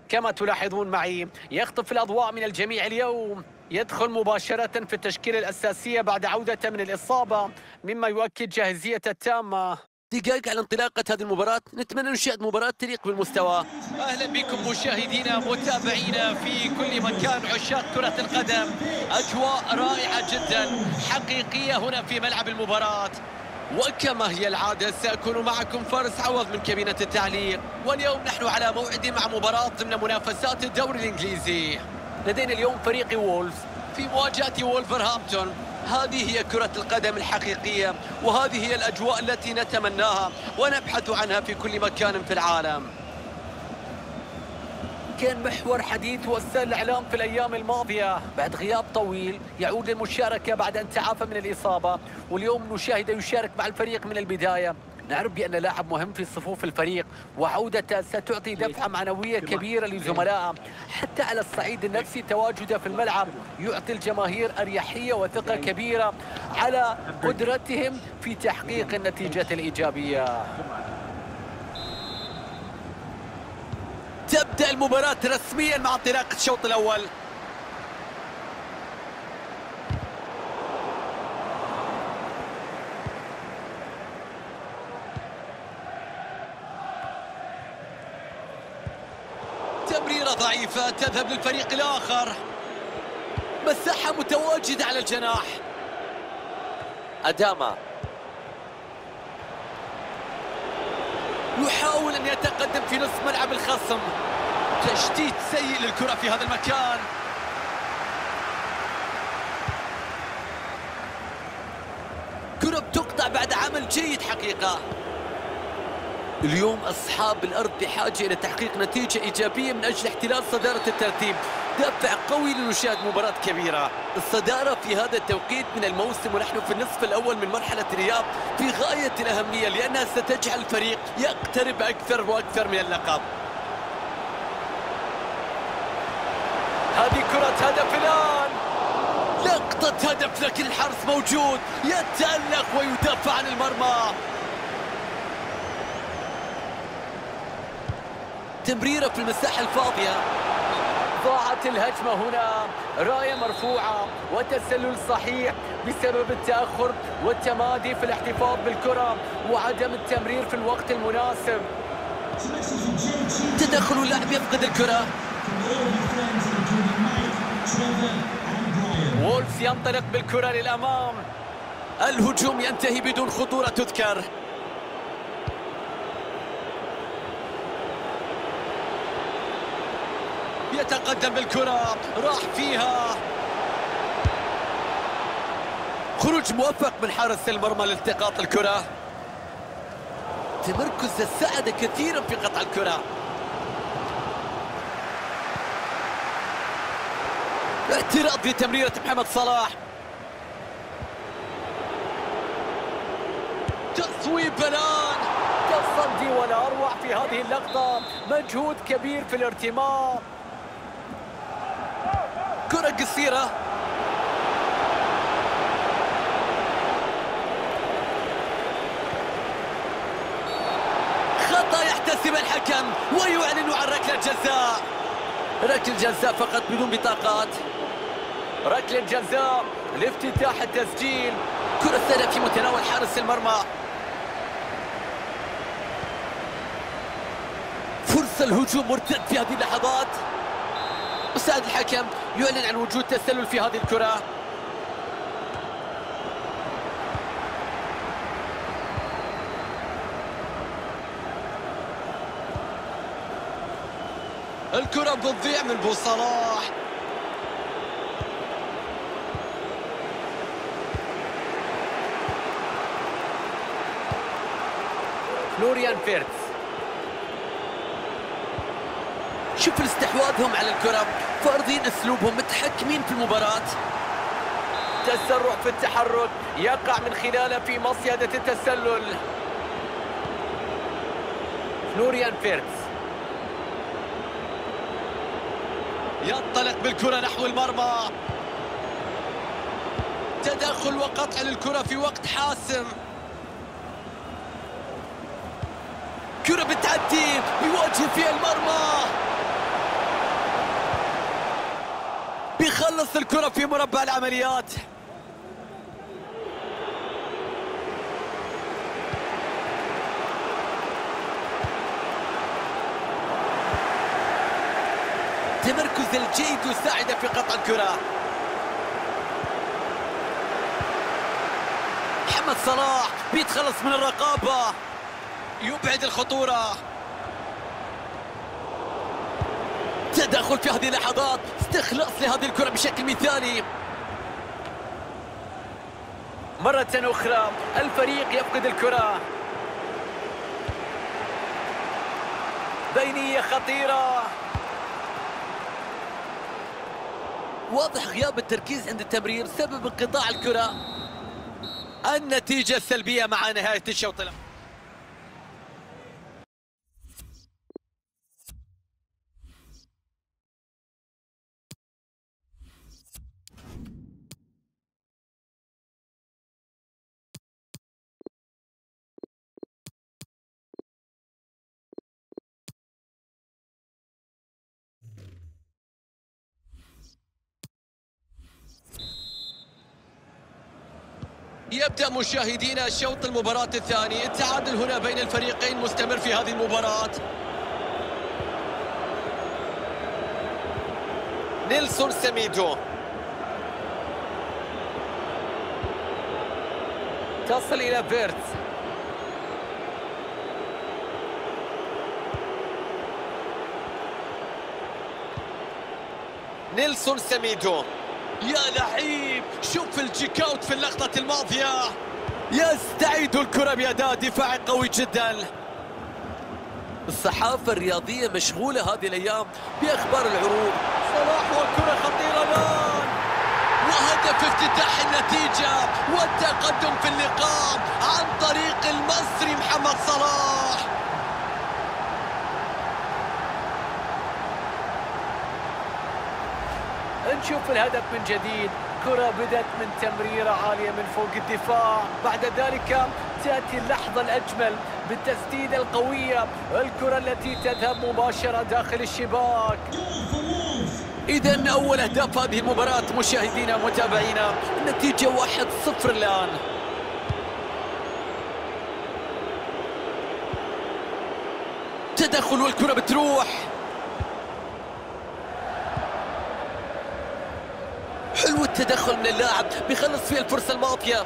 كما تلاحظون معي يخطف الأضواء من الجميع اليوم، يدخل مباشرة في التشكيلة الأساسية بعد عودته من الإصابة، مما يؤكد جاهزيته التامة. دقائق على انطلاقة هذه المباراة، نتمنى نشاهد مباراة تليق بالمستوى. أهلا بكم مشاهدينا متابعينا في كل مكان، عشاق كرة القدم. أجواء رائعة جدا حقيقية هنا في ملعب المباراة، وكما هي العادة سأكون معكم فارس عوض من كابينة التعليق، واليوم نحن على موعد مع مباراة ضمن منافسات الدوري الإنجليزي. لدينا اليوم فريق وولفز في مواجهة وولفرهامبتون. هذه هي كرة القدم الحقيقية، وهذه هي الأجواء التي نتمناها ونبحث عنها في كل مكان في العالم. كان محور حديث وسائل الإعلام في الأيام الماضية. بعد غياب طويل يعود للمشاركة بعد أن تعافى من الإصابة، واليوم نشاهده يشارك مع الفريق من البداية. نعرف بأن لاعب مهم في صفوف الفريق، وعودته ستعطي دفعة معنوية كبيرة لزملائه. حتى على الصعيد النفسي تواجده في الملعب يعطي الجماهير أريحية وثقة كبيرة على قدرتهم في تحقيق النتيجة الإيجابية. تبدأ المباراة رسميا مع انطلاقة الشوط الأول. تمريرة ضعيفة تذهب للفريق الآخر. مساحة متواجدة على الجناح. أداما يحاول أن يتقدم في نصف ملعب الخصم. تشتيت سيء للكرة في هذا المكان. كرة بتقطع بعد عمل جيد حقيقة. اليوم أصحاب الأرض بحاجة إلى تحقيق نتيجة إيجابية من أجل احتلال صدارة الترتيب. دافع قوي لنشاهد مباراة كبيرة. الصدارة في هذا التوقيت من الموسم ونحن في النصف الأول من مرحلة الإياب في غاية الأهمية، لأنها ستجعل الفريق يقترب أكثر وأكثر من اللقب. هذه كرة هدف الآن. لقطة هدف لكن الحارس موجود، يتألق ويدافع عن المرمى. تمريرة في المساحة الفاضية. ضاعت الهجمة هنا، راية مرفوعة وتسلل صحيح بسبب التأخر والتمادي في الاحتفاظ بالكرة وعدم التمرير في الوقت المناسب. تدخل اللاعب يفقد الكرة. وولفز ينطلق بالكرة للأمام. الهجوم ينتهي بدون خطورة تذكر. يتقدم بالكرة، راح فيها. خروج موفق من حارس المرمى لالتقاط الكرة. تمركز ساعد كثيرا في قطع الكرة. اعتراض لتمريرة محمد صلاح. تصويب الآن. تصدي ولا أروع في هذه اللقطة، مجهود كبير في الارتماء. كرة قصيرة. خطأ يحتسب الحكم ويعلن عن ركلة جزاء. ركلة جزاء فقط بدون بطاقات. ركلة جزاء لافتتاح التسجيل. كرة ثانية في متناول حارس المرمى. فرصة الهجوم مرتد في هذه اللحظات. مساعد الحكم يعلن عن وجود تسلل في هذه الكرة. الكرة بتضيع من بو صلاح. فلوريان فيرتز. شوف استحواذهم على الكرة، فارضين اسلوبهم، متحكمين في المباراة. تسرع في التحرك يقع من خلاله في مصيدة التسلل. فلوريان فيرتز ينطلق بالكرة نحو المرمى. تدخل وقطع للكرة في وقت حاسم. كرة بتعدي، بيواجه فيها المرمى. خلص الكرة في مربع العمليات. تمركز الجيد يساعد في قطع الكرة. محمد صلاح بيتخلص من الرقابة، يبعد الخطورة. تدخل في هذه اللحظات، استخلاص لهذه الكرة بشكل مثالي. مرة أخرى الفريق يفقد الكرة. بينية خطيرة. واضح غياب التركيز عند التمرير سبب انقطاع الكرة. النتيجة السلبية مع نهاية الشوط الأول. يبدأ مشاهدينا الشوط المباراة الثاني. التعادل هنا بين الفريقين مستمر في هذه المباراة. نيلسون سميدو تصل إلى فيرتز. نيلسون سميدو، يا لعيب، شوف الجيك اوت في اللقطة الماضية. يستعيد الكرة بأداء دفاعي قوي جدا. الصحافة الرياضية مشغولة هذه الأيام بأخبار العروض. صلاح والكرة خطيرة الآن، وهدف افتتاح النتيجة والتقدم في اللقاء عن طريق المصري محمد صلاح. نشوف الهدف من جديد. كرة بدأت من تمريرة عالية من فوق الدفاع، بعد ذلك تأتي اللحظة الأجمل بالتسديدة القوية، الكرة التي تذهب مباشرة داخل الشباك. إذن أول أهداف هذه المباراة مشاهدينا ومتابعينا، النتيجة 1-0 الآن. تدخل والكرة بتروح. حلو التدخل من اللاعب، بيخلص فيها الفرصة الماضية.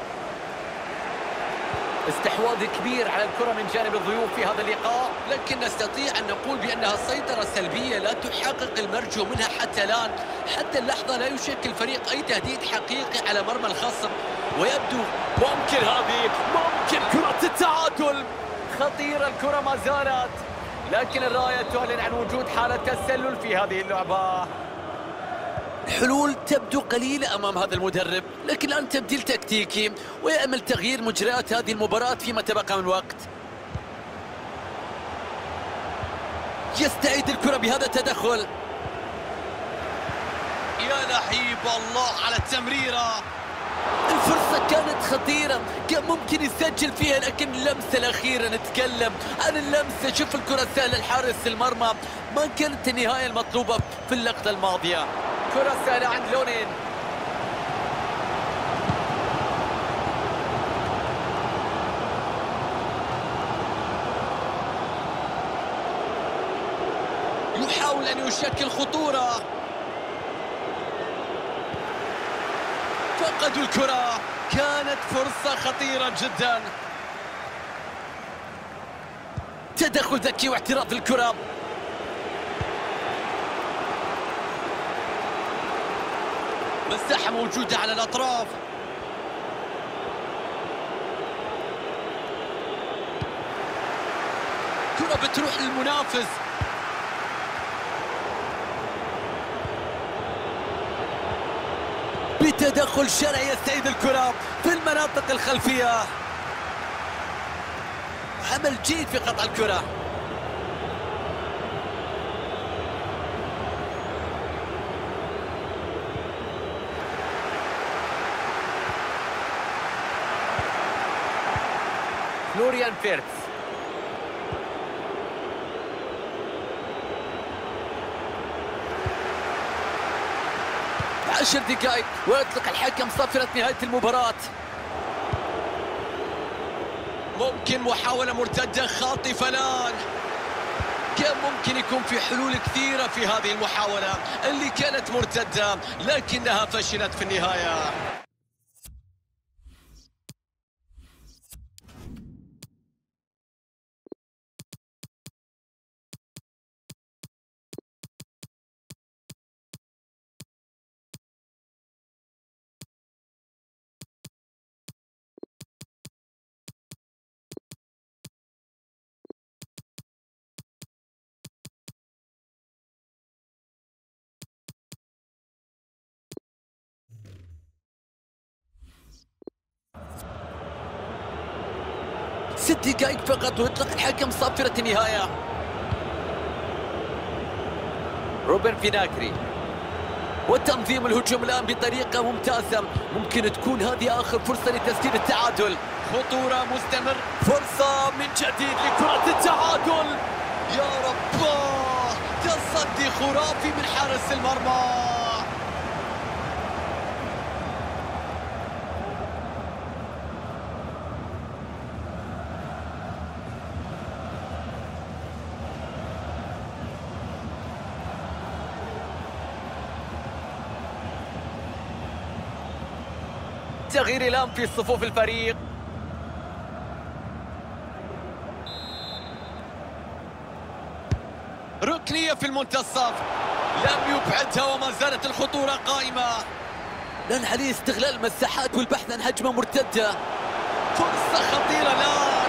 استحواذ كبير على الكرة من جانب الضيوف في هذا اللقاء، لكن نستطيع أن نقول بأنها سيطرة سلبية لا تحقق المرجو منها حتى الآن. حتى اللحظة لا يشكل الفريق أي تهديد حقيقي على مرمى الخصم، ويبدو ممكن كرة التعادل. خطيرة الكرة ما زالت، لكن الراية تعلن عن وجود حالة تسلل في هذه اللعبة. الحلول تبدو قليلة أمام هذا المدرب، لكن الآن تبديل تكتيكي ويأمل تغيير مجريات هذه المباراة فيما تبقى من وقت. يستعيد الكرة بهذا التدخل. يا لعيب الله على التمريرة. الفرصة كانت خطيرة، كان ممكن يسجل فيها، لكن اللمسة الأخيرة، نتكلم عن اللمسة. شوف الكرة سهلة لحارس المرمى، ما كانت النهاية المطلوبة في اللقطة الماضية. كرة سهلة عند لونين. يحاول أن يشكل خطورة. فقدوا الكرة، كانت فرصة خطيرة جدا. تدخل ذكي واعتراض الكرة. مساحة موجودة على الأطراف. كرة بتروح للمنافس. بتدخل شرعي يستعيد الكرة في المناطق الخلفية. عمل جيد في قطع الكرة. فلوريان فيرتز. 10 دقائق ويطلق الحكم صافرة نهاية المباراة. ممكن محاولة مرتدة خاطفة الآن. كان ممكن يكون في حلول كثيرة في هذه المحاولة اللي كانت مرتدة لكنها فشلت في النهاية. ست دقائق فقط ويطلق الحكم صافرة النهاية. روبن فيناكري وتنظيم الهجوم الآن بطريقة ممتازة. ممكن تكون هذه آخر فرصة لتسجيل التعادل. خطورة مستمر. فرصة من جديد لكرة التعادل. يا رب، تصدي خرافي من حارس المرمى. تغيير الآن في صفوف الفريق. ركنية في المنتصف، لم يبعدها وما زالت الخطورة قائمة. الآن عليه استغلال المساحات والبحث عن هجمة مرتدة. فرصة خطيرة الآن،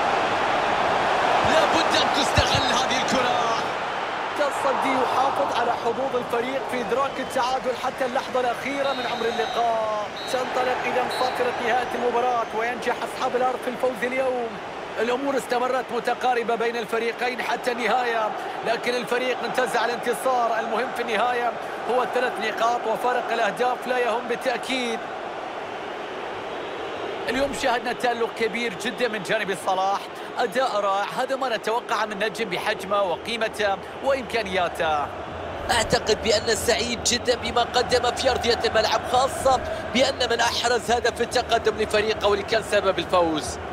لابد أن تستغل هذه الكرة. التصدي يحافظ على حظوظ الفريق في إدراك التعادل حتى اللحظة الأخيرة من عمر اللقاء. تنطلق إلى صافرة نهاية المباراة وينجح أصحاب الأرض في الفوز اليوم. الأمور استمرت متقاربة بين الفريقين حتى النهاية، لكن الفريق انتزع الانتصار. المهم في النهاية هو 3 نقاط وفارق الأهداف لا يهم بالتأكيد. اليوم شاهدنا تألق كبير جدا من جانب صلاح، أداء رائع. هذا ما نتوقع من نجم بحجمه وقيمته وإمكانياته. أعتقد بأن سعيد جدا بما قدم في أرضية الملعب، خاصة بأن من أحرز هدف التقدم لفريقه واللي كان سبب الفوز.